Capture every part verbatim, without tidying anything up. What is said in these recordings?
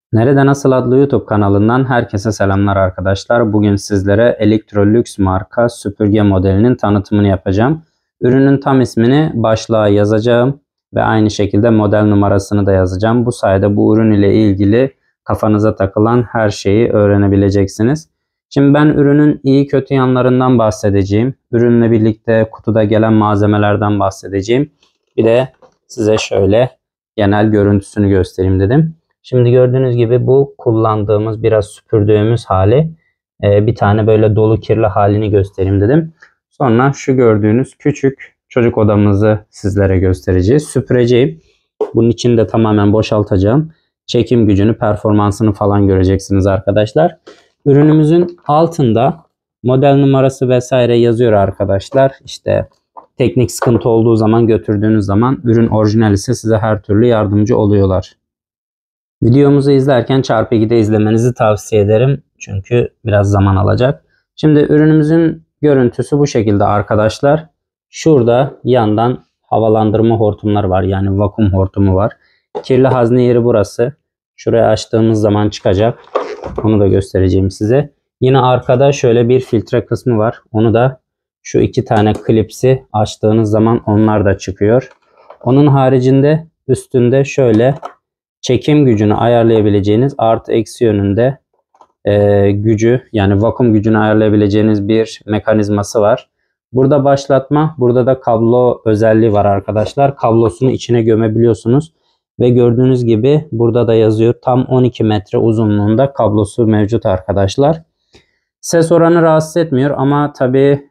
Nerede Nasıl adlı YouTube kanalından herkese selamlar arkadaşlar. Bugün sizlere Electrolux marka süpürge modelinin tanıtımını yapacağım. Ürünün tam ismini başlığa yazacağım ve aynı şekilde model numarasını da yazacağım. Bu sayede bu ürün ile ilgili kafanıza takılan her şeyi öğrenebileceksiniz. Şimdi ben ürünün iyi kötü yanlarından bahsedeceğim. Ürünle birlikte kutuda gelen malzemelerden bahsedeceğim. Bir de size şöyle genel görüntüsünü göstereyim dedim. Şimdi gördüğünüz gibi bu kullandığımız, biraz süpürdüğümüz hali. Ee, bir tane böyle dolu kirli halini göstereyim dedim. Sonra şu gördüğünüz küçük çocuk odamızı sizlere göstereceğiz. Süpüreceğim. Bunun için de tamamen boşaltacağım. Çekim gücünü, performansını falan göreceksiniz arkadaşlar. Ürünümüzün altında model numarası vesaire yazıyor arkadaşlar. İşte teknik sıkıntı olduğu zaman, götürdüğünüz zaman ürün orijinal ise size her türlü yardımcı oluyorlar. Videomuzu izlerken çarpı ikide izlemenizi tavsiye ederim. Çünkü biraz zaman alacak. Şimdi ürünümüzün görüntüsü bu şekilde arkadaşlar. Şurada yandan havalandırma hortumları var. Yani vakum hortumu var. Kirli hazne yeri burası. Şuraya açtığımız zaman çıkacak. Onu da göstereceğim size. Yine arkada şöyle bir filtre kısmı var. Onu da şu iki tane klipsi açtığınız zaman onlar da çıkıyor. Onun haricinde üstünde şöyle çekim gücünü ayarlayabileceğiniz artı eksi yönünde e, gücü, yani vakum gücünü ayarlayabileceğiniz bir mekanizması var. Burada başlatma, burada da kablo özelliği var arkadaşlar. Kablosunu içine gömebiliyorsunuz. Ve gördüğünüz gibi burada da yazıyor, tam on iki metre uzunluğunda kablosu mevcut arkadaşlar. Ses oranı rahatsız etmiyor ama tabii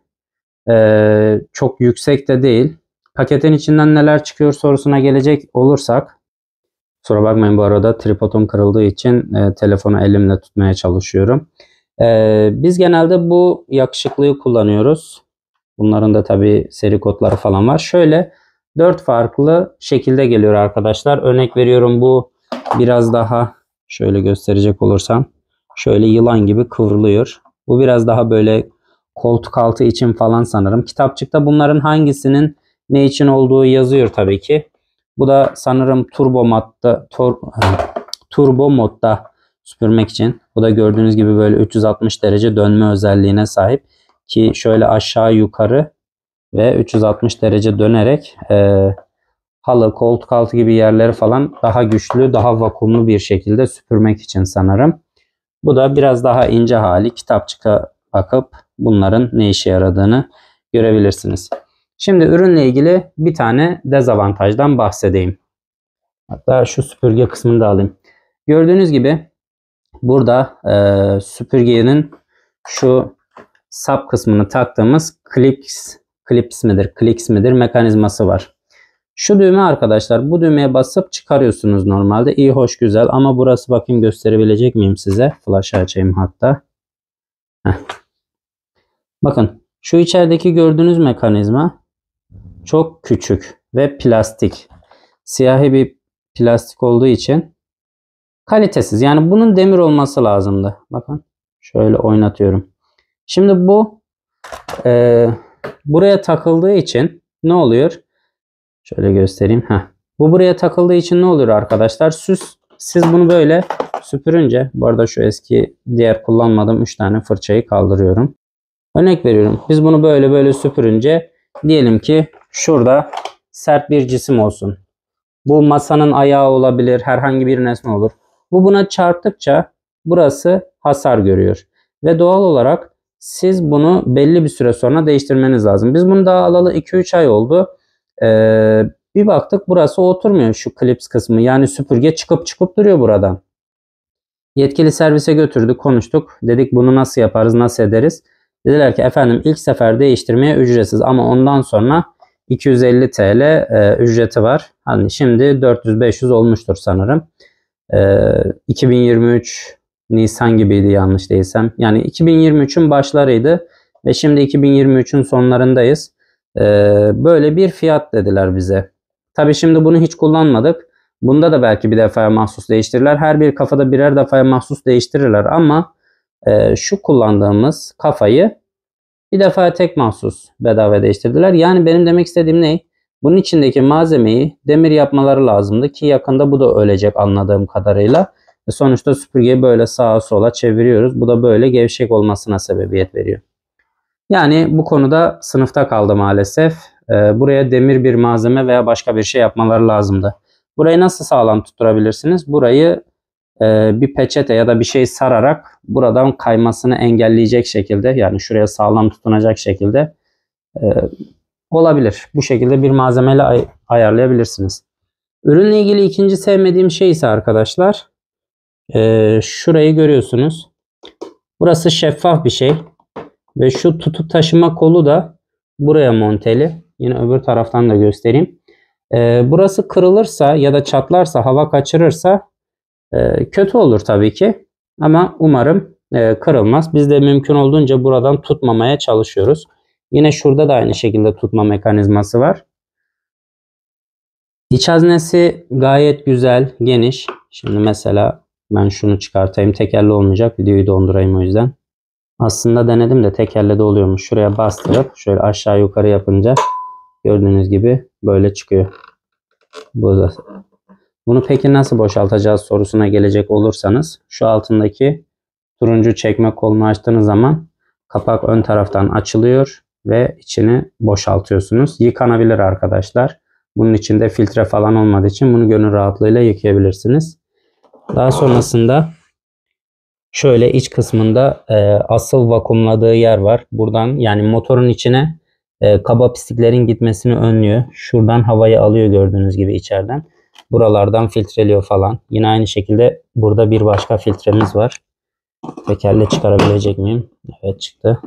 e, çok yüksek de değil. Paketin içinden neler çıkıyor sorusuna gelecek olursak, kusura bakmayın, bu arada tripodum kırıldığı için e, telefonu elimle tutmaya çalışıyorum. E, biz genelde bu yakışıklıyı kullanıyoruz. Bunların da tabi seri kodları falan var. Şöyle dört farklı şekilde geliyor arkadaşlar. Örnek veriyorum, bu biraz daha şöyle gösterecek olursam şöyle yılan gibi kıvrılıyor. Bu biraz daha böyle koltuk altı için falan sanırım. Kitapçıkta bunların hangisinin ne için olduğu yazıyor tabii ki. Bu da sanırım turbo modda, tur, turbo modda süpürmek için. Bu da gördüğünüz gibi böyle üç yüz altmış derece dönme özelliğine sahip. Ki şöyle aşağı yukarı ve üç yüz altmış derece dönerek e, halı, koltuk altı gibi yerleri falan daha güçlü, daha vakumlu bir şekilde süpürmek için sanırım. Bu da biraz daha ince hali. Kitapçıka bakıp bunların ne işe yaradığını görebilirsiniz. Şimdi ürünle ilgili bir tane dezavantajdan bahsedeyim. Hatta şu süpürge kısmını da alayım. Gördüğünüz gibi burada e, süpürgenin şu sap kısmını taktığımız clips, clips midir, clicks midir mekanizması var. Şu düğme arkadaşlar, bu düğmeye basıp çıkarıyorsunuz normalde. İyi, hoş, güzel, ama burası, bakayım gösterebilecek miyim size? Flash'ı açayım hatta. Heh. Bakın şu içerideki gördüğünüz mekanizma çok küçük ve plastik. Siyahi bir plastik olduğu için kalitesiz. Yani bunun demir olması lazımdı. Bakın şöyle oynatıyorum. Şimdi bu e, buraya takıldığı için ne oluyor? Şöyle göstereyim. Heh. Bu buraya takıldığı için ne oluyor arkadaşlar? Siz, siz bunu böyle süpürünce, bu arada şu eski diğer kullanmadığım üç tane fırçayı kaldırıyorum. Örnek veriyorum. Biz bunu böyle böyle süpürünce, diyelim ki şurada sert bir cisim olsun. Bu masanın ayağı olabilir, herhangi bir nesne olur. Bu buna çarptıkça burası hasar görüyor. Ve doğal olarak siz bunu belli bir süre sonra değiştirmeniz lazım. Biz bunu daha alalı iki üç ay oldu. Ee, bir baktık burası oturmuyor, şu clips kısmı. Yani süpürge çıkıp çıkıp duruyor buradan. Yetkili servise götürdük, konuştuk. Dedik bunu nasıl yaparız, nasıl ederiz? Dediler ki efendim ilk sefer değiştirmeye ücretsiz, ama ondan sonra iki yüz elli TL e, ücreti var. Hani şimdi dört yüz beş yüz olmuştur sanırım. E, iki bin yirmi üç Nisan gibiydi yanlış değilsem. Yani iki bin yirmi üçün başlarıydı ve şimdi iki bin yirmi üçün sonlarındayız. E, böyle bir fiyat dediler bize. Tabii şimdi bunu hiç kullanmadık. Bunda da belki bir defaya mahsus değiştirirler. Her bir kafada birer defaya mahsus değiştirirler, ama e, şu kullandığımız kafayı bir defa tek mahsus bedava değiştirdiler. Yani benim demek istediğim ne? Bunun içindeki malzemeyi demir yapmaları lazımdı ki yakında bu da ölecek anladığım kadarıyla. E sonuçta süpürgeyi böyle sağa sola çeviriyoruz. Bu da böyle gevşek olmasına sebebiyet veriyor. Yani bu konuda sınıfta kaldı maalesef. E, buraya demir bir malzeme veya başka bir şey yapmaları lazımdı. Burayı nasıl sağlam tutturabilirsiniz? Burayı e, bir peçete ya da bir şey sararak buradan kaymasını engelleyecek şekilde, yani şuraya sağlam tutunacak şekilde e, olabilir. Bu şekilde bir malzemeyle ay ayarlayabilirsiniz. Ürünle ilgili ikinci sevmediğim şey ise arkadaşlar, e, şurayı görüyorsunuz. Burası şeffaf bir şey ve şu tutup taşıma kolu da buraya monteli. Yine öbür taraftan da göstereyim. E, burası kırılırsa ya da çatlarsa, hava kaçırırsa e, kötü olur tabii ki. Ama umarım e, kırılmaz. Biz de mümkün olduğunca buradan tutmamaya çalışıyoruz. Yine şurada da aynı şekilde tutma mekanizması var. İç haznesi gayet güzel, geniş. Şimdi mesela ben şunu çıkartayım. Tekerli olmayacak. Videoyu dondurayım o yüzden. Aslında denedim de tekerle de oluyormuş. Şuraya bastırıp şöyle aşağı yukarı yapınca gördüğünüz gibi böyle çıkıyor. Burada. Bunu peki nasıl boşaltacağız sorusuna gelecek olursanız, şu altındaki turuncu çekme kolunu açtığınız zaman kapak ön taraftan açılıyor ve içini boşaltıyorsunuz. Yıkanabilir arkadaşlar. Bunun içinde filtre falan olmadığı için bunu gönül rahatlığıyla yıkayabilirsiniz. Daha sonrasında şöyle iç kısmında e, asıl vakumladığı yer var. Buradan, yani motorun içine e, kaba pisliklerin gitmesini önlüyor. Şuradan havayı alıyor gördüğünüz gibi içeriden. Buralardan filtreliyor falan. Yine aynı şekilde burada bir başka filtremiz var. Tekerle çıkarabilecek miyim? Evet, çıktı.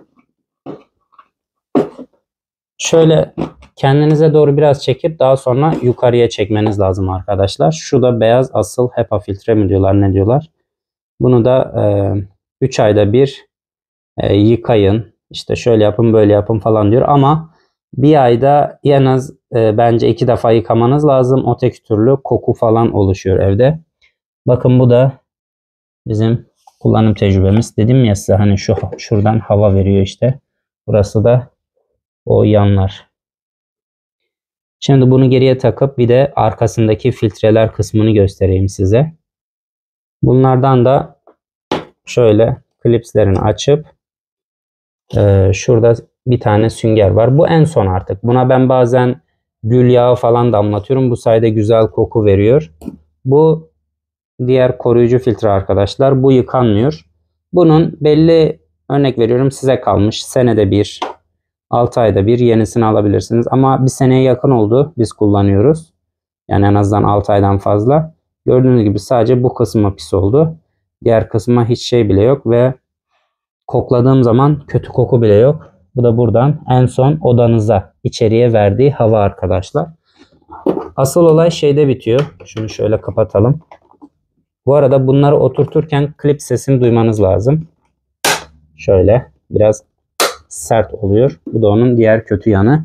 Şöyle kendinize doğru biraz çekip daha sonra yukarıya çekmeniz lazım arkadaşlar. Şu da beyaz asıl HEPA filtre mi diyorlar, ne diyorlar. Bunu da üç ayda bir e, yıkayın. İşte şöyle yapın, böyle yapın falan diyor. Ama bir ayda en az e, bence iki defa yıkamanız lazım. Öteki türlü koku falan oluşuyor evde. Bakın bu da bizim kullanım tecrübemiz. Dedim ya size, hani şu şuradan hava veriyor işte. Burası da o yanlar. Şimdi bunu geriye takıp bir de arkasındaki filtreler kısmını göstereyim size. Bunlardan da şöyle klipslerini açıp e, şurada bir tane sünger var. Bu en son artık. Buna ben bazen gül yağı falan damlatıyorum. Bu sayede güzel koku veriyor. Bu diğer koruyucu filtre arkadaşlar. Bu yıkanmıyor. Bunun belli, örnek veriyorum, size kalmış. Senede bir, altı ayda bir yenisini alabilirsiniz. Ama bir seneye yakın oldu biz kullanıyoruz. Yani en azından altı aydan fazla. Gördüğünüz gibi sadece bu kısmı pis oldu. Diğer kısma hiç şey bile yok ve kokladığım zaman kötü koku bile yok. Bu da buradan en son odanıza, içeriye verdiği hava arkadaşlar. Asıl olay şeyde bitiyor. Şunu şöyle kapatalım. Bu arada bunları oturturken klip sesini duymanız lazım. Şöyle biraz sert oluyor. Bu da onun diğer kötü yanı.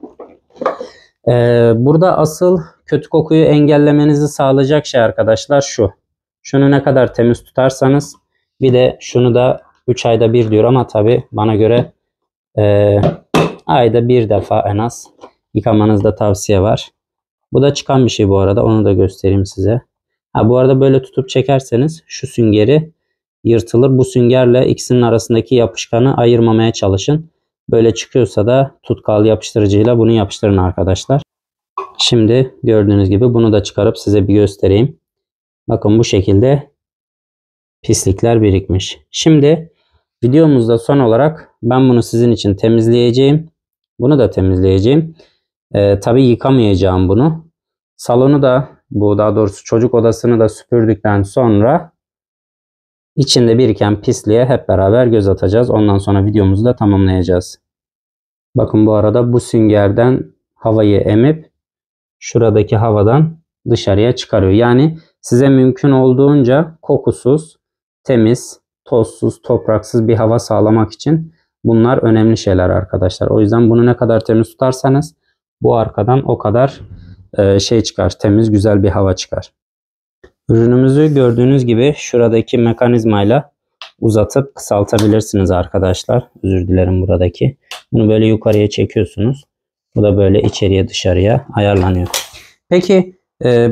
Ee, burada asıl kötü kokuyu engellemenizi sağlayacak şey arkadaşlar şu. Şunu ne kadar temiz tutarsanız, bir de şunu da üç ayda bir diyor ama tabi bana göre e, ayda bir defa en az yıkamanızda tavsiye var. Bu da çıkan bir şey bu arada, onu da göstereyim size. Ha, bu arada böyle tutup çekerseniz şu süngeri yırtılır. Bu süngerle ikisinin arasındaki yapışkanı ayırmamaya çalışın. Böyle çıkıyorsa da tutkal yapıştırıcıyla bunu yapıştırın arkadaşlar. Şimdi gördüğünüz gibi bunu da çıkarıp size bir göstereyim. Bakın bu şekilde pislikler birikmiş. Şimdi videomuzda son olarak ben bunu sizin için temizleyeceğim. Bunu da temizleyeceğim. Ee, tabii yıkamayacağım bunu. Salonu da, bu daha doğrusu çocuk odasını da süpürdükten sonra içinde biriken pisliğe hep beraber göz atacağız. Ondan sonra videomuzu da tamamlayacağız. Bakın bu arada bu süngerden havayı emip şuradaki havadan dışarıya çıkarıyor. Yani size mümkün olduğunca kokusuz, temiz, tozsuz, topraksız bir hava sağlamak için bunlar önemli şeyler arkadaşlar. O yüzden bunu ne kadar temiz tutarsanız bu arkadan o kadar e, şey çıkar. Temiz, güzel bir hava çıkar. Ürünümüzü gördüğünüz gibi şuradaki mekanizmayla uzatıp kısaltabilirsiniz arkadaşlar. Özür dilerim buradaki. Bunu böyle yukarıya çekiyorsunuz. Bu da böyle içeriye dışarıya ayarlanıyor. Peki e,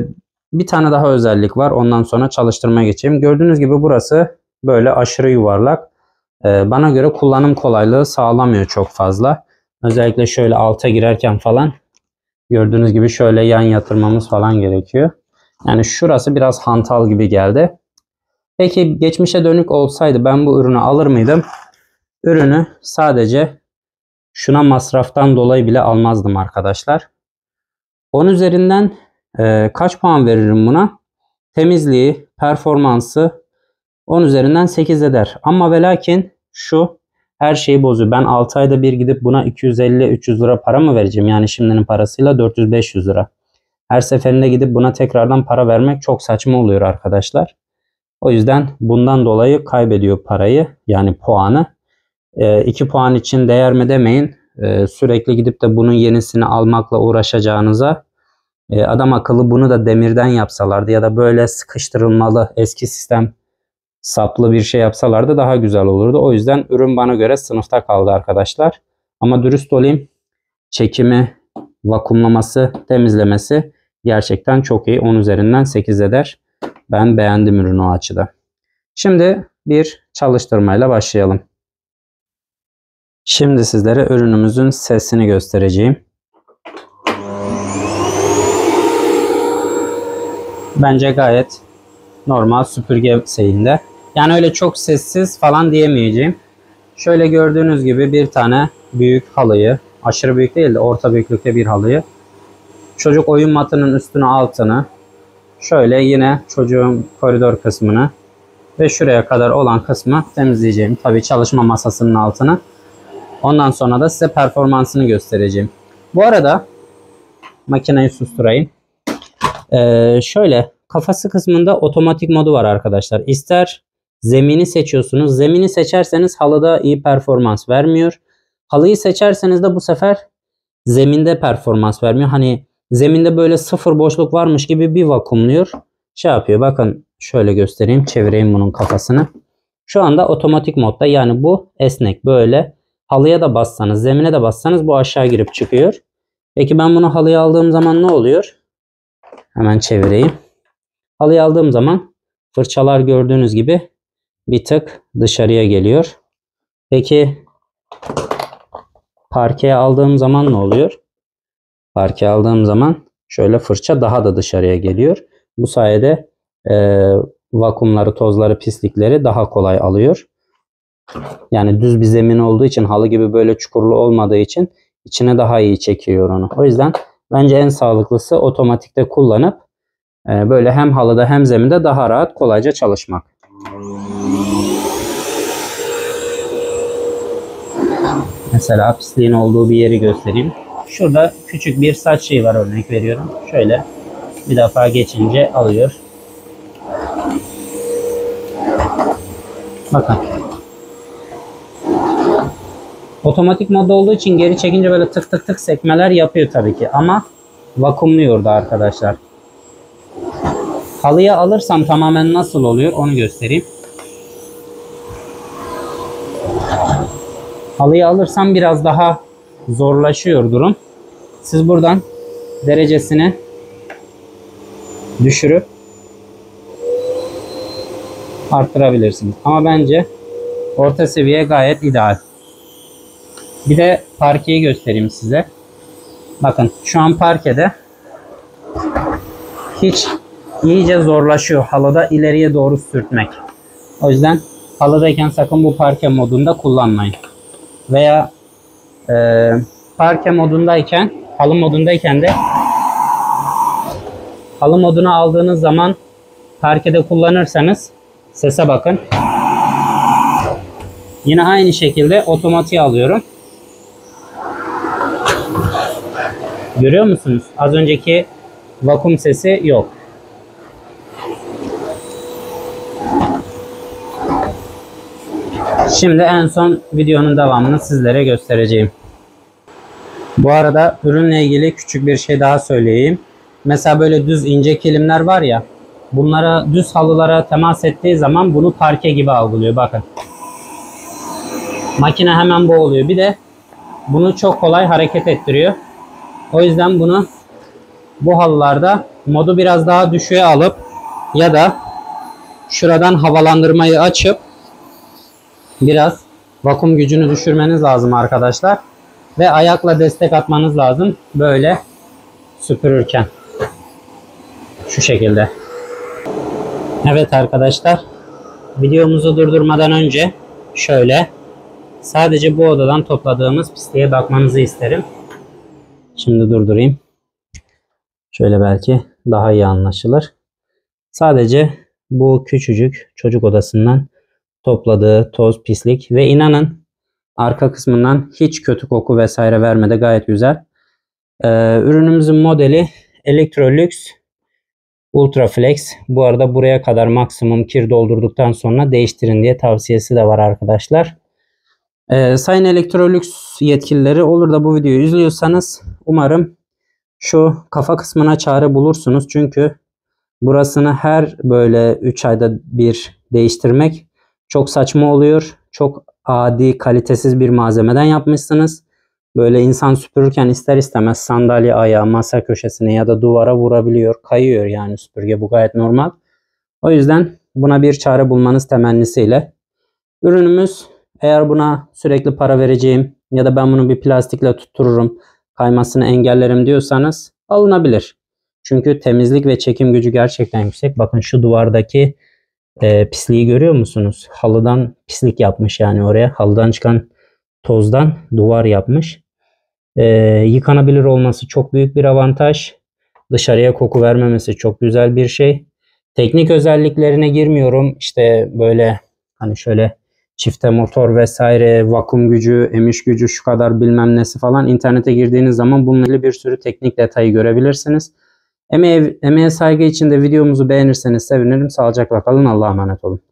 bir tane daha özellik var. Ondan sonra çalıştırmaya geçeyim. Gördüğünüz gibi burası böyle aşırı yuvarlak. Ee, bana göre kullanım kolaylığı sağlamıyor çok fazla. Özellikle şöyle alta girerken falan gördüğünüz gibi şöyle yan yatırmamız falan gerekiyor. Yani şurası biraz hantal gibi geldi. Peki geçmişe dönük olsaydı ben bu ürünü alır mıydım? Ürünü sadece şuna masraftan dolayı bile almazdım arkadaşlar. on üzerinden e, kaç puan veririm buna? Temizliği, performansı on üzerinden sekiz eder. Ama ve lakin şu her şeyi bozuyor. Ben altı ayda bir gidip buna iki yüz elli üç yüz lira para mı vereceğim? Yani şimdinin parasıyla dört yüz beş yüz lira. Her seferinde gidip buna tekrardan para vermek çok saçma oluyor arkadaşlar. O yüzden bundan dolayı kaybediyor parayı, yani puanı. iki puan için değer mi demeyin. E, sürekli gidip de bunun yenisini almakla uğraşacağınıza e, adam akıllı bunu da demirden yapsalardı ya da böyle sıkıştırılmalı eski sistem saplı bir şey yapsalardı daha güzel olurdu. O yüzden ürün bana göre sınıfta kaldı arkadaşlar. Ama dürüst olayım, çekimi, vakumlaması, temizlemesi gerçekten çok iyi. on üzerinden sekiz eder. Ben beğendim ürünü o açıda. Şimdi bir çalıştırmayla başlayalım. Şimdi sizlere ürünümüzün sesini göstereceğim. Bence gayet normal süpürge şeyinde. Yani öyle çok sessiz falan diyemeyeceğim. Şöyle gördüğünüz gibi bir tane büyük halıyı, aşırı büyük değil de orta büyüklükte bir halıyı, çocuk oyun matının üstünü altını, şöyle yine çocuğun koridor kısmını ve şuraya kadar olan kısmı temizleyeceğim. Tabii çalışma masasının altını. Ondan sonra da size performansını göstereceğim. Bu arada makineyi susturayım. Ee, şöyle kafası kısmında otomatik modu var arkadaşlar. İster zemini seçiyorsunuz. Zemini seçerseniz halıda iyi performans vermiyor. Halıyı seçerseniz de bu sefer zeminde performans vermiyor. Hani zeminde böyle sıfır boşluk varmış gibi bir vakumluyor. Şey yapıyor, bakın şöyle göstereyim, çevireyim bunun kafasını. Şu anda otomatik modda, yani bu esnek böyle. Halıya da bassanız, zemine de bassanız bu aşağı girip çıkıyor. Peki ben bunu halıya aldığım zaman ne oluyor? Hemen çevireyim. Halıya aldığım zaman fırçalar gördüğünüz gibi bir tık dışarıya geliyor. Peki parkeye aldığım zaman ne oluyor? Parkeye aldığım zaman şöyle fırça daha da dışarıya geliyor. Bu sayede e, vakumları, tozları, pislikleri daha kolay alıyor. Yani düz bir zemin olduğu için, halı gibi böyle çukurlu olmadığı için içine daha iyi çekiyor onu. O yüzden bence en sağlıklısı otomatikte kullanıp e, böyle hem halıda hem zeminde daha rahat, kolayca çalışmak. Mesela pisliğin olduğu bir yeri göstereyim. Şurada küçük bir saç şeyi var, örnek veriyorum. Şöyle bir defa geçince alıyor. Bakın. Otomatik modda olduğu için geri çekince böyle tık tık tık sekmeler yapıyor tabii ki. Ama vakumluyor da arkadaşlar. Halıya alırsam tamamen nasıl oluyor onu göstereyim. Halıyı alırsam biraz daha zorlaşıyor durum. Siz buradan derecesini düşürüp arttırabilirsiniz. Ama bence orta seviye gayet ideal. Bir de parkeyi göstereyim size. Bakın şu an parkede hiç iyice zorlaşıyor halıda ileriye doğru sürtmek. O yüzden halıdayken sakın bu parke modunda kullanmayın. Veya e, parke modundayken, halı modundayken de halı moduna aldığınız zaman parkede kullanırsanız sese bakın. Yine aynı şekilde otomatiğe alıyorum. Görüyor musunuz? Az önceki vakum sesi yok. Şimdi en son videonun devamını sizlere göstereceğim. Bu arada ürünle ilgili küçük bir şey daha söyleyeyim. Mesela böyle düz ince kilimler var ya, bunlara, düz halılara temas ettiği zaman bunu parke gibi algılıyor. Bakın. Makine hemen boğuluyor. Bir de bunu çok kolay hareket ettiriyor. O yüzden bunu bu halılarda modu biraz daha düşüğe alıp ya da şuradan havalandırmayı açıp biraz vakum gücünü düşürmeniz lazım arkadaşlar. Ve ayakla destek atmanız lazım böyle süpürürken. Şu şekilde. Evet arkadaşlar, videomuzu durdurmadan önce şöyle sadece bu odadan topladığımız pisliğe bakmanızı isterim. Şimdi durdurayım. Şöyle belki daha iyi anlaşılır. Sadece bu küçücük çocuk odasından topladığı toz, pislik ve inanın arka kısmından hiç kötü koku vesaire vermedi, gayet güzel. Ee, ürünümüzün modeli Electrolux Ultraflex. Bu arada buraya kadar maksimum kir doldurduktan sonra değiştirin diye tavsiyesi de var arkadaşlar. Ee, sayın Electrolux yetkilileri, olur da bu videoyu izliyorsanız umarım şu kafa kısmına çare bulursunuz. Çünkü burasını her böyle üç ayda bir değiştirmek çok saçma oluyor. Çok adi, kalitesiz bir malzemeden yapmışsınız. Böyle insan süpürürken ister istemez sandalye ayağı, masa köşesine ya da duvara vurabiliyor. Kayıyor yani süpürge. Bu gayet normal. O yüzden buna bir çare bulmanız temennisiyle. Ürünümüz, eğer buna sürekli para vereceğim ya da ben bunu bir plastikle tuttururum, kaymasını engellerim diyorsanız alınabilir. Çünkü temizlik ve çekim gücü gerçekten yüksek. Bakın şu duvardaki e, pisliği görüyor musunuz? Halıdan pislik yapmış yani oraya. Halıdan çıkan tozdan duvar yapmış. E, yıkanabilir olması çok büyük bir avantaj. Dışarıya koku vermemesi çok güzel bir şey. Teknik özelliklerine girmiyorum. İşte böyle hani şöyle çifte motor vesaire, vakum gücü, emiş gücü şu kadar bilmem nesi falan. İnternete girdiğiniz zaman bununla ilgili bir sürü teknik detayı görebilirsiniz. Emeğe, emeğe saygı için de videomuzu beğenirseniz sevinirim. Sağlıcakla kalın. Allah'a emanet olun.